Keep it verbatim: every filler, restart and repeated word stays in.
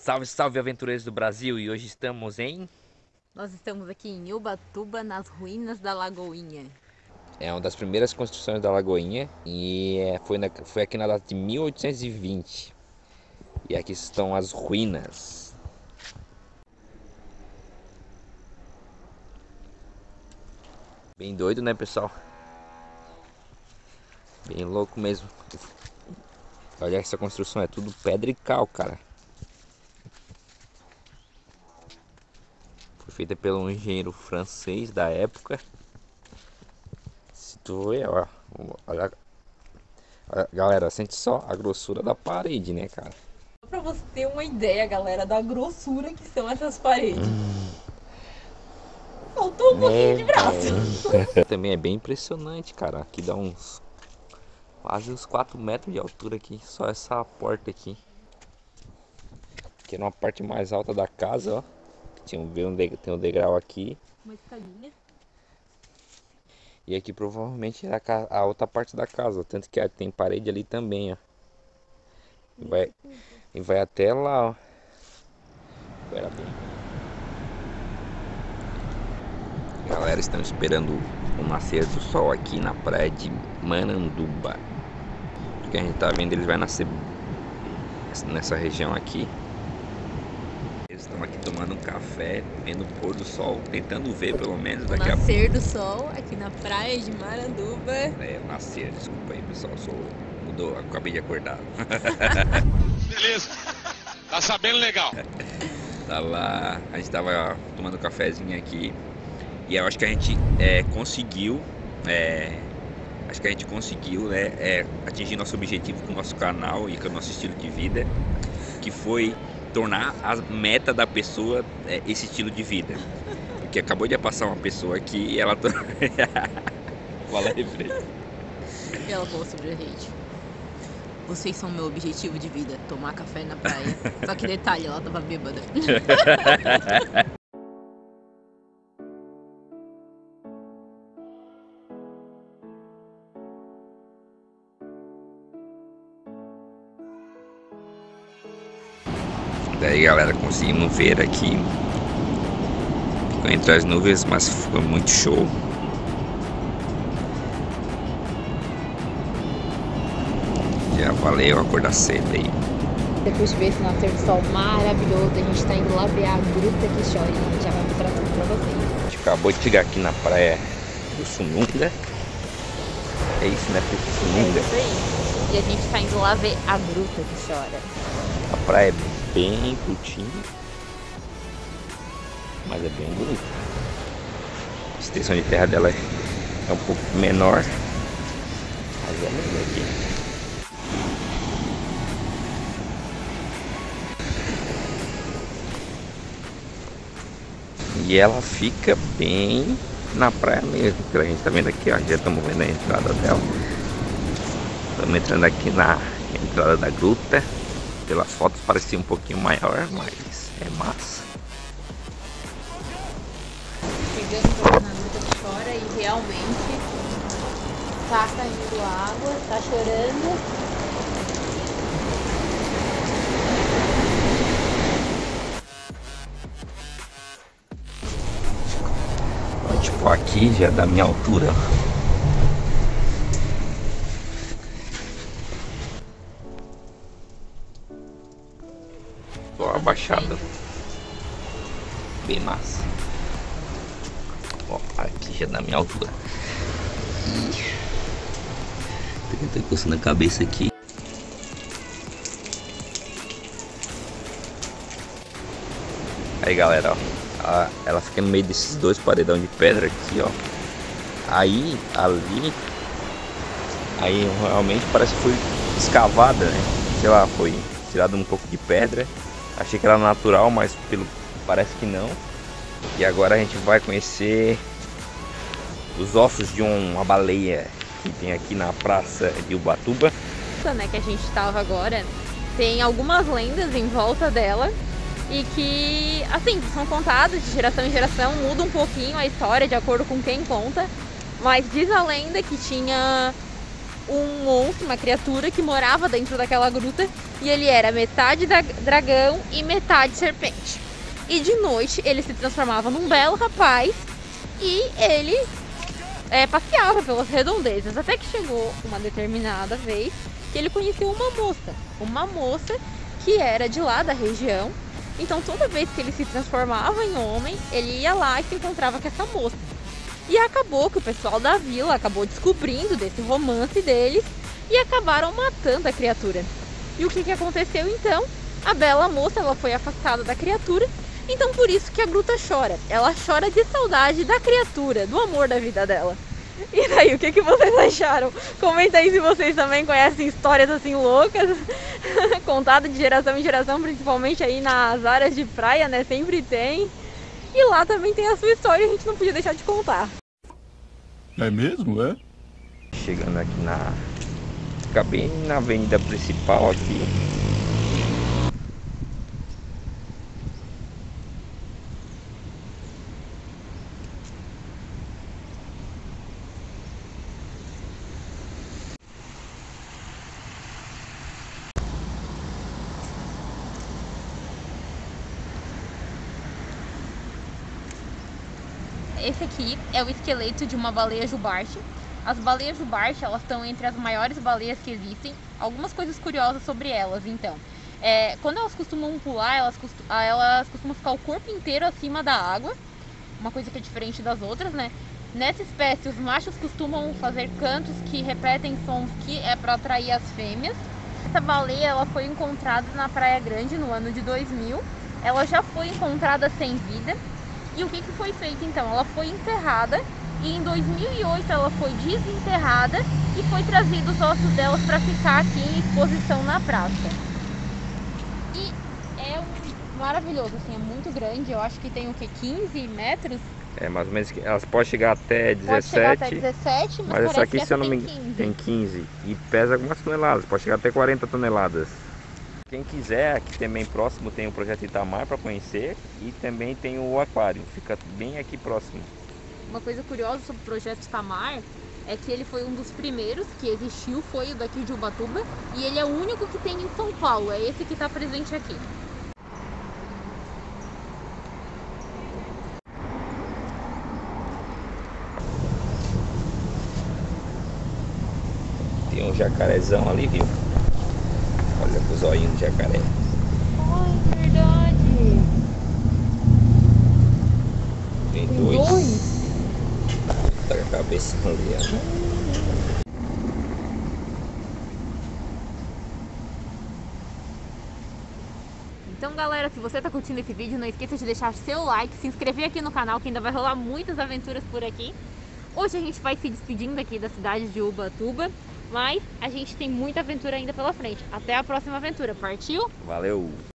Salve, salve, aventureiros do Brasil! E hoje estamos em... Nós estamos aqui em Ubatuba, nas ruínas da Lagoinha. É uma das primeiras construções da Lagoinha e é, foi, na, foi aqui na data de mil oitocentos e vinte. E aqui estão as ruínas. Bem doido, né, pessoal? Bem louco mesmo. Olha, essa construção é tudo pedra e cal, cara. Foi feita pelo engenheiro francês da época. Se tu ver, ó, olha, olha, galera, sente só a grossura da parede, né, cara? Só pra você ter uma ideia, galera, da grossura que são essas paredes. Hum. Faltou um pouquinho de braço. Também é bem impressionante, cara. Aqui dá uns quase uns quatro metros de altura aqui, só essa porta aqui. Aqui é uma parte mais alta da casa, ó. Tinha um, tem um degrau aqui. Uma escadinha. E aqui provavelmente é a, a outra parte da casa, tanto que tem parede ali também, ó. E vai, e vai até lá, ó. Espera bem. Galera, estamos esperando o nascer do sol aqui na praia de Maranduba. O que a gente tá vendo, eles vai nascer nessa região aqui. Eles estão aqui tomando um café, vendo o pôr do sol, tentando ver pelo menos daqui a pouco. O nascer do sol aqui na praia de Maranduba. É, o nascer, desculpa aí pessoal, sou, mudou, acabei de acordar. Beleza, tá sabendo legal. Tava, a gente tava tomando um cafezinho aqui. E eu acho que a gente é, conseguiu, é, acho que a gente conseguiu né, é, atingir nosso objetivo com o nosso canal e com o nosso estilo de vida, que foi tornar a meta da pessoa é, esse estilo de vida. Porque acabou de passar uma pessoa aqui e ela... Fala aí, Fred. E ela falou sobre a gente. Vocês são meu objetivo de vida, tomar café na praia. Só que detalhe, ela tava bêbada. Daí galera, conseguimos ver aqui. Ficou entre as nuvens, mas ficou muito show. Já valeu acordar cedo aí. Depois de ver esse nascer do sol maravilhoso, a gente tá indo lá ver a gruta que chora e a gente já vai mostrar tudo pra vocês. A gente acabou de chegar aqui na praia do Sununga. É isso, né? Sununga. É isso aí. E a gente tá indo lá ver a gruta que chora. A praia é bem curtinha, mas é bem bonita. A extensão de terra dela é um pouco menor, mas vamos ver aqui. E ela fica bem na praia mesmo, que a gente tá vendo aqui, ó, já estamos vendo a entrada dela. Estamos entrando aqui na entrada da gruta. Pelas fotos parecia um pouquinho maior, mas é massa. Chegamos na gruta que chora e realmente tá caindo água, tá chorando. Tipo, aqui já é da minha altura. Tô abaixada. Bem massa. Ó, aqui já é da minha altura. Tô coçando a cabeça aqui. Aí galera, ó. Ela, ela fica no meio desses dois paredão de pedra aqui, ó. Aí, ali. Aí realmente parece que foi escavada, né? Sei lá, foi tirado um pouco de pedra. Achei que era natural, mas pelo parece que não. E agora a gente vai conhecer os ossos de uma baleia que tem aqui na praça de Ubatuba. Né, que a gente estava agora, tem algumas lendas em volta dela e que, assim, são contadas de geração em geração, muda um pouquinho a história de acordo com quem conta, mas diz a lenda que tinha um monstro, uma criatura que morava dentro daquela gruta e ele era metade da dragão e metade serpente. E de noite ele se transformava num belo rapaz e ele é, passeava pelas redondezas, até que chegou uma determinada vez que ele conheceu uma moça, uma moça que era de lá da região. Então toda vez que ele se transformava em homem, ele ia lá e se encontrava com essa moça. E acabou que o pessoal da vila acabou descobrindo desse romance deles e acabaram matando a criatura. E o que, que aconteceu então? A bela moça ela foi afastada da criatura, então por isso que a gruta chora. Ela chora de saudade da criatura, do amor da vida dela. E daí, o que, que vocês acharam? Comenta aí se vocês também conhecem histórias assim loucas, contadas de geração em geração, principalmente aí nas áreas de praia, né? Sempre tem. E lá também tem a sua história e a gente não podia deixar de contar. É mesmo, é? Chegando aqui na... Fica bem na avenida principal aqui. Esse aqui é o esqueleto de uma baleia jubarte. As baleias jubarte, elas estão entre as maiores baleias que existem. Algumas coisas curiosas sobre elas, então. É, quando elas costumam pular, elas, costum, elas costumam ficar o corpo inteiro acima da água. Uma coisa que é diferente das outras, né? Nessa espécie, os machos costumam fazer cantos que repetem sons que é para atrair as fêmeas. Essa baleia, ela foi encontrada na Praia Grande no ano de dois mil. Ela já foi encontrada sem vida. E o que, que foi feito então? Ela foi enterrada e em dois mil e oito ela foi desenterrada e foi trazido os ossos delas para ficar aqui em exposição na praça. E é um maravilhoso, assim, é muito grande, eu acho que tem o que, quinze metros? É, mais ou menos, elas podem chegar até dezessete, pode chegar até dezessete, mas, mas essa aqui, que se eu não me tem engano, quinze. tem quinze e pesa algumas toneladas, pode chegar até quarenta toneladas. Quem quiser, aqui também próximo tem o projeto Itamar para conhecer e também tem o aquário, fica bem aqui próximo. Uma coisa curiosa sobre o projeto Itamar é que ele foi um dos primeiros que existiu, foi o daqui de Ubatuba, e ele é o único que tem em São Paulo, é esse que está presente aqui. Tem um jacarezão ali, viu? Olha o zoinho do jacaré. Ai, verdade. Tem, Tem dois. dois? Tá com a cabeça ali, ó. Então galera, se você tá curtindo esse vídeo, não esqueça de deixar seu like, se inscrever aqui no canal que ainda vai rolar muitas aventuras por aqui. Hoje a gente vai se despedindo aqui da cidade de Ubatuba, mas a gente tem muita aventura ainda pela frente. Até a próxima aventura, partiu? Valeu!